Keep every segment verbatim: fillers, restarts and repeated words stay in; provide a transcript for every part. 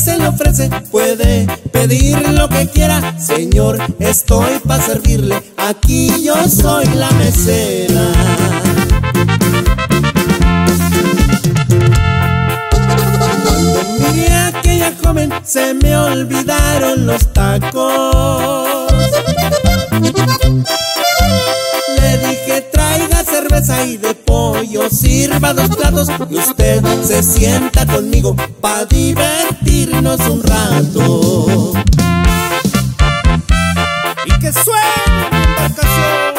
se le ofrece, puede pedir lo que quiera. Señor, estoy para servirle, aquí yo soy la mesera. Cuando miré a aquella joven, se me olvidaron los tacos. Le dije, traiga cerveza y de pollo sirva dos platos, y usted se sienta conmigo pa' divertirnos un rato. Y que suene mi embarcación.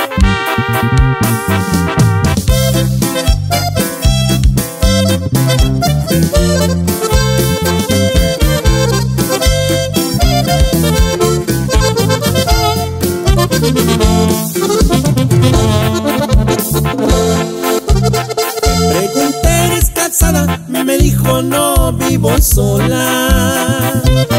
Pregunté, ¿eres casada? Me dijo, no, vivo sola.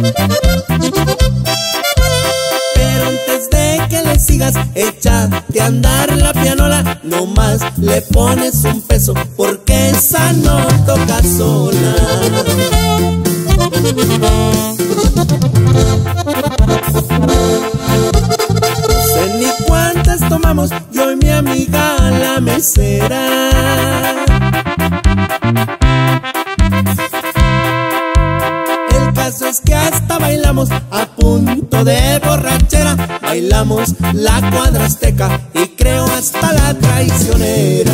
Pero antes de que le sigas, échate a andar la pianola. No más le pones un peso, porque esa no toca sola. No sé ni cuántas tomamos, yo y mi amiga la mesera. El caso es que hasta bailamos a punto de borrachera. Bailamos la cuadra azteca y creo hasta la traicionera.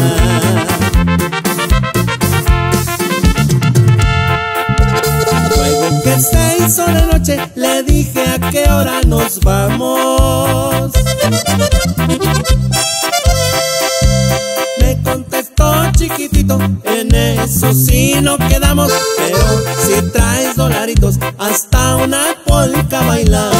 Luego que se hizo de noche, le dije a qué hora nos vamos. Me contestó, chiquitito, en eso sí no quedamos, pero si traes dolaritos, hasta una polca bailamos.